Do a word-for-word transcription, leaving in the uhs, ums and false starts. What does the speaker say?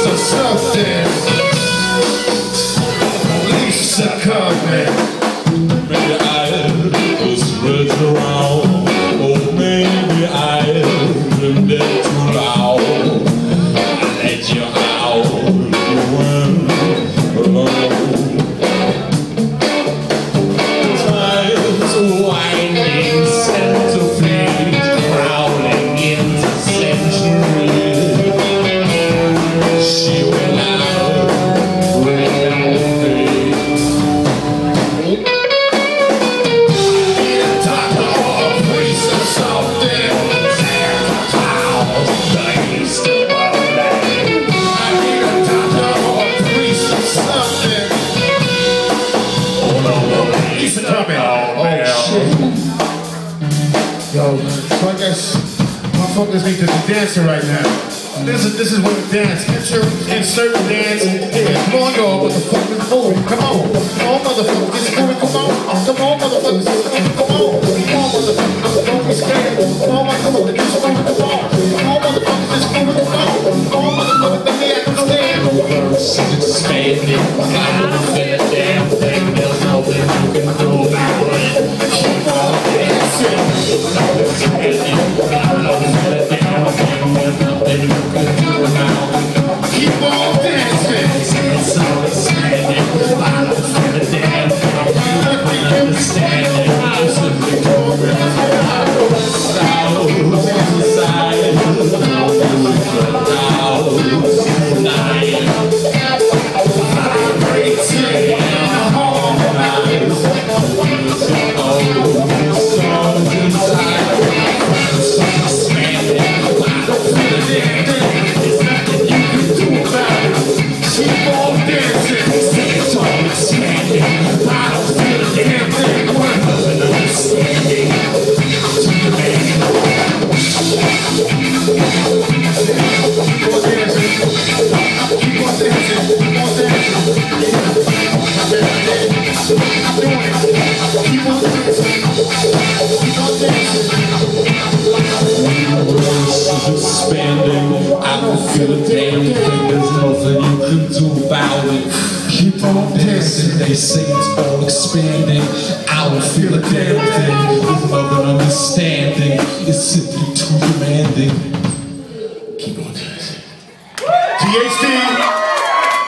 or something. Police are coming. Maybe I was spread around. Oh, maybe I lived it too loud. I let you out, you went alone. Time's winding, centipedes crawling into centuries. She went out, ran down the day. Yo, so I guess my focus needs to the dancer right now. This is this is what the dance. Insert insert dance. Yeah, come on, y'all. What the fuck is moving? Come on, come on, motherfuckers. Just moving. Come on, come on, motherfuckers. Come on, come on, motherfuckers. Don't be scared. Come on, motherfuckers. Just moving. Come on, come on, motherfuckers. Just moving. Come on, come on, motherfuckers. Let me understand. It's expanding. I'm looking at damn thing. There's nothing you can do about it. Keep on dancing. Keep on dancing. It's all expanding. I don't feel a damn thing. You don't understand it. I'm simply going out. Inside. Out. Night. Vibrating. Harmonized. Oh, the songs inside. It's expanding. I don't feel a damn thing. There's nothing you can do about it. Keep on dancing. It's all expanding. I don't feel a damn thing. One doesn't understanding. To the man. Keep on dancing. Keep on dancing. Keep on dancing. I'm doing it. Keep on dancing. Keep on dancing. Universe is expanding. I don't feel a damn thing. There's nothing you can do about it. Keep on dancing. They say it's all expanding. I don't feel a damn thing. There's nothing understanding. It's simply too demanding. Keep on dancing. T H D